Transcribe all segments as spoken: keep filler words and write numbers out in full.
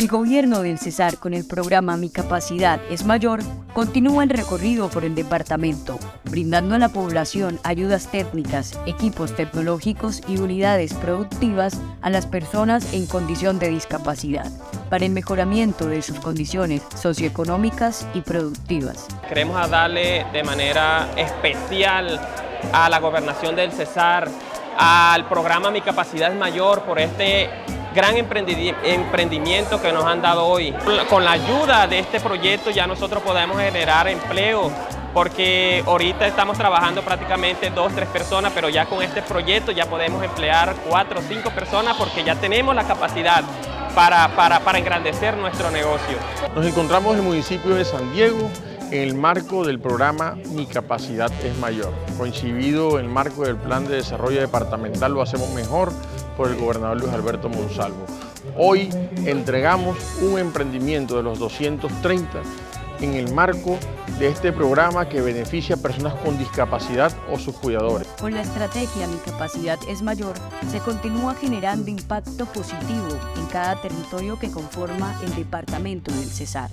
El gobierno del Cesar, con el programa Mi Capacidad es Mayor, continúa el recorrido por el departamento, brindando a la población ayudas técnicas, equipos tecnológicos y unidades productivas a las personas en condición de discapacidad, para el mejoramiento de sus condiciones socioeconómicas y productivas. Queremos darle de manera especial a la gobernación del Cesar, al programa Mi Capacidad es Mayor, por este gran emprendimiento que nos han dado hoy. Con la ayuda de este proyecto ya nosotros podemos generar empleo, porque ahorita estamos trabajando prácticamente dos, tres personas, pero ya con este proyecto ya podemos emplear cuatro o cinco personas porque ya tenemos la capacidad para, para, para engrandecer nuestro negocio. Nos encontramos en el municipio de San Diego en el marco del programa Mi Capacidad es Mayor, coincidido en el marco del Plan de Desarrollo Departamental Lo Hacemos Mejor por el gobernador Luis Alberto Monsalvo. Hoy entregamos un emprendimiento de los doscientos treinta en el marco de este programa que beneficia a personas con discapacidad o sus cuidadores. Con la estrategia Mi Capacidad es Mayor, se continúa generando impacto positivo en cada territorio que conforma el departamento del Cesar.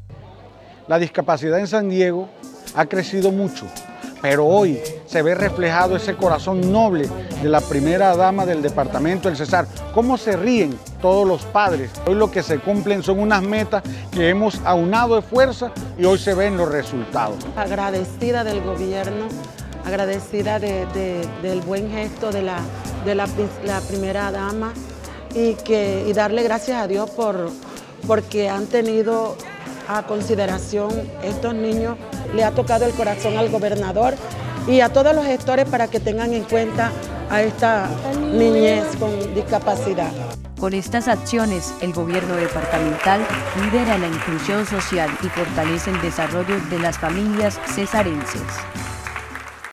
La discapacidad en San Diego ha crecido mucho, pero hoy se ve reflejado ese corazón noble de la primera dama del departamento del Cesar. Cómo se ríen todos los padres. Hoy lo que se cumplen son unas metas que hemos aunado de fuerza y hoy se ven los resultados. Agradecida del gobierno, agradecida de, de, del buen gesto de, la, de la, la primera dama y, que, y darle gracias a Dios por, porque han tenido a consideración estos niños. Le ha tocado el corazón al gobernador y a todos los gestores para que tengan en cuenta a esta niñez con discapacidad. Con estas acciones, el gobierno departamental lidera la inclusión social y fortalece el desarrollo de las familias cesarenses.